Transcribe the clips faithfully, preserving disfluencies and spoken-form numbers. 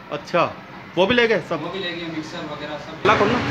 अच्छा, वो भी ले गए सब? वो भी ले गए, मिक्सर वगैरह सब। ला खोलना।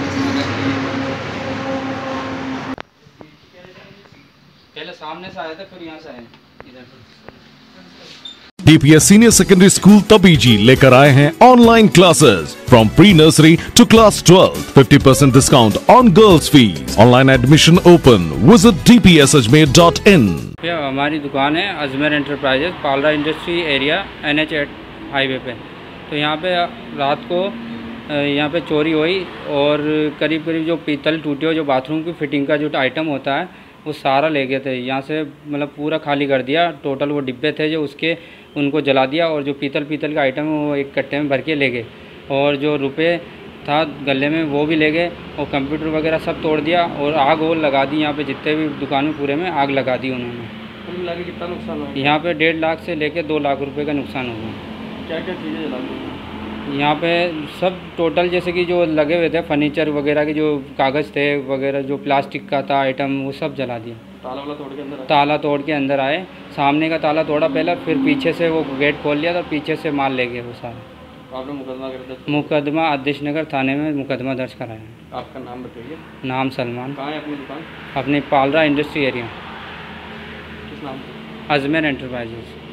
पहले सामने से आए थे, फिर यहाँ से आए इधर। DPS senior secondary school Tabiji लेकर आए हैं online classes from pre nursery to class twelve. Fifty percent discount on girls fees. Online admission open. Visit D P S Ajmer dot in. हमारी दुकान है Ajmer enterprises, Palra industry area, N H eight highway पे। तो यहाँ पे रात को यहाँ पे चोरी हुई और करीब करीब जो पीतल टूटे हुए जो बाथरूम की फिटिंग का जो आइटम होता है वो सारा ले गए थे। यहाँ से मतलब पूरा खाली कर दिया। टोटल वो डिब्बे थे जो उसके, उनको जला दिया और जो पीतल पीतल का आइटम है वो एक कट्टे में भर के ले गए। और जो रुपए था गले में वो भी ले गए और कंप्यूटर वगैरह सब तोड़ दिया और आग और लगा दी। यहाँ पे जितने भी दुकान में पूरे में आग लगा दी उन्होंने। कुल मिला के कितना नुकसान हुआ? यहाँ पे डेढ़ लाख से लेके दो लाख रुपए का नुकसान हुआ। क्या क्या चीज़ें जला दी? यहाँ पे सब टोटल जैसे कि जो लगे हुए थे फर्नीचर वगैरह के जो कागज़ थे वगैरह, जो प्लास्टिक का था आइटम, वो सब जला दिया। ताला वाला तोड़ के अंदर आए? ताला तोड़ के अंदर आए। सामने का ताला तोड़ा पहले, फिर पीछे से वो गेट खोल लिया तो पीछे से माल ले गए वो सारा। आपने मुकदमा कर दिया? मुकदमा आदिश नगर थाने में मुकदमा दर्ज कराया। आपका नाम बताइए। नाम सलमान। कहाँ है अपनी दुकान? अपनी पालरा इंडस्ट्री एरिया, किस नाम से? अजमेर एंटरप्राइजेज।